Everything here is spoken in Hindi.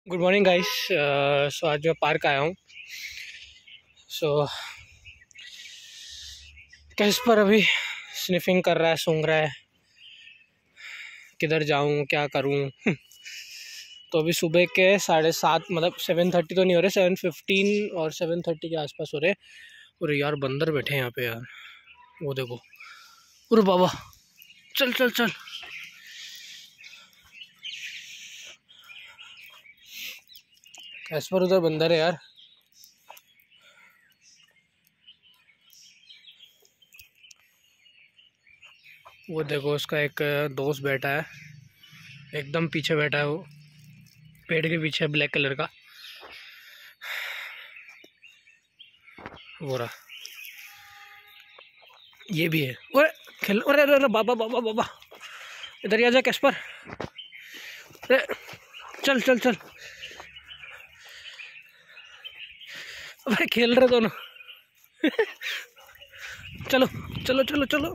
Good morning guys. सो आज मैं पार्क आया हूँ। सो कैस्पर अभी स्निफिंग कर रहा है, सूंघ रहा है किधर जाऊँ क्या करूँ। तो अभी सुबह के 7:30 मतलब 7:30 तो नहीं हो रहे, 7:15 और 7:30 के आसपास हो रहे। और यार बंदर बैठे हैं यहाँ पे यार, वो देखो। अरे बाबा, चल चल चल। कैस्पर उधर बंदर है यार। वो देखो, उसका एक दोस्त बैठा है, एकदम पीछे बैठा है वो, पेड़ के पीछे, ब्लैक कलर का। वो रहा, ये भी है। अरे खेल, अरे अरे अरे बाबा बाबा बाबा, इधर आ जा कैस्पर। अरे चल चल चल। अरे खेल रहे दोनों। चलो चलो चलो चलो।